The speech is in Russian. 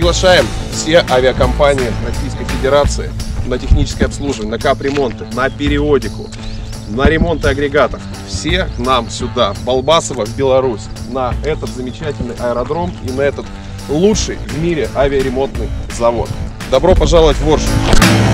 Приглашаем все авиакомпании Российской Федерации на техническое обслуживание, на капремонты, на периодику, на ремонты агрегатов. Все к нам сюда, в Балбасово, в Беларусь, на этот замечательный аэродром и на этот лучший в мире авиаремонтный завод. Добро пожаловать в Орш!